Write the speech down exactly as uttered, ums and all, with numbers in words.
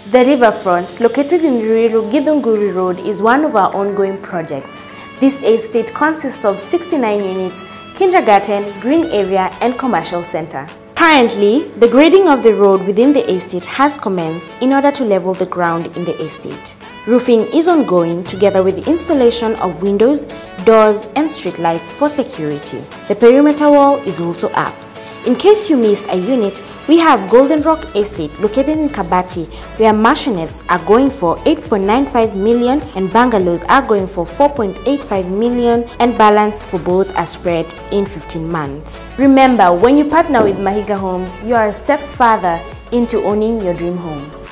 The riverfront, located in Ruiru Githunguri Road, is one of our ongoing projects. This estate consists of sixty-nine units, kindergarten, green area, and commercial center. Currently, the grading of the road within the estate has commenced in order to level the ground in the estate. Roofing is ongoing together with the installation of windows, doors, and street lights for security. The perimeter wall is also up. In case you missed a unit, we have Golden Rock Estate located in Kabati, where mansionettes are going for eight point nine five million and bungalows are going for four point eight five million, and balance for both are spread in fifteen months. Remember, when you partner with Mahiga Homes, you are a step further into owning your dream home.